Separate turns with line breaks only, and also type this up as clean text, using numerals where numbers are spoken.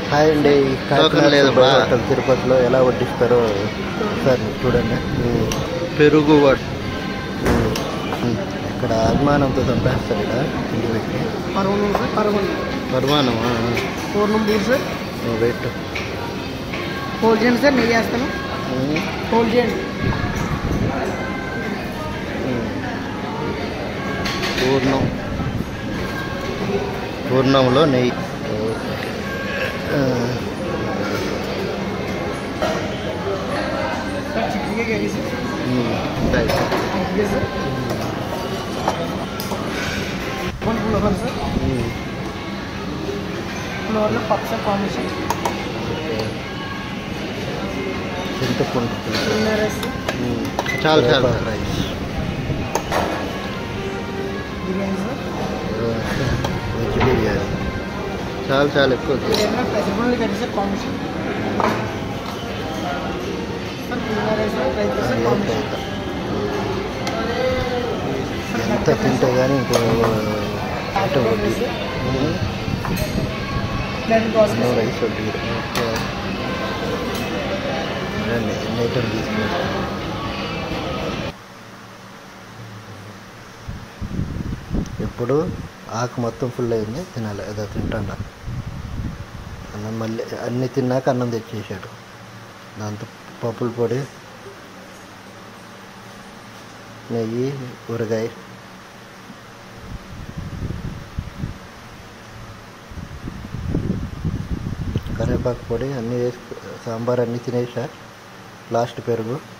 Hi అండి.
Token లేదు బా.
హోటల్ తిరుపతిలో ఎలా వడ్డిస్తారో సార్ చూడండి.
పెరుగు
ఇక్కడ అభిమానంతో చంపేస్తారు. ఇక్కడ ఇంటి పెట్టి
పరిమాణమా
4 నంబర్ సార్.
వెయిట్
హోల్డ్ చేయండి సార్, నెయ్యి వేస్తాను. హోల్డ్ చేయండి.
పూర్ణంలో నెయ్యి.
Sir chicken curry sir. Sir 1 పులిహోర సార్. పులిహోరలో పప్పు సార్ కాంబినేషన్.
చింతపండు
రైస్
చాలు చాలు
rice,
biryani sir.
Veg biryani.
చాలు చాలు ఎక్కువ
పెసరపల్లి కర్రీ సార్ కాంబినేషన్. సార్ పులిహోర rice sir, rice sir combination.
ఎంత తింటే కానీ ఇంకో ఆట వడ్డీ. రైస్ వడ్డీ. ఎన్ని ఐటమ్ తీసుకుంటాం. ఇప్పుడు ఆకు మొత్తం ఫుల్ అయింది, తినాలి. ఏదో తింటాను అన్నం. మళ్ళీ అన్నీ తిన్నాక అన్నం తెచ్చేసాడు. దాంతో పప్పుల పొడి, నెయ్యి, ఊరగాయ, కరివేపాకు పొడి అన్నీ వేసి సాంబార్ అన్నీ తినేసా. లాస్ట్ పెరుగు.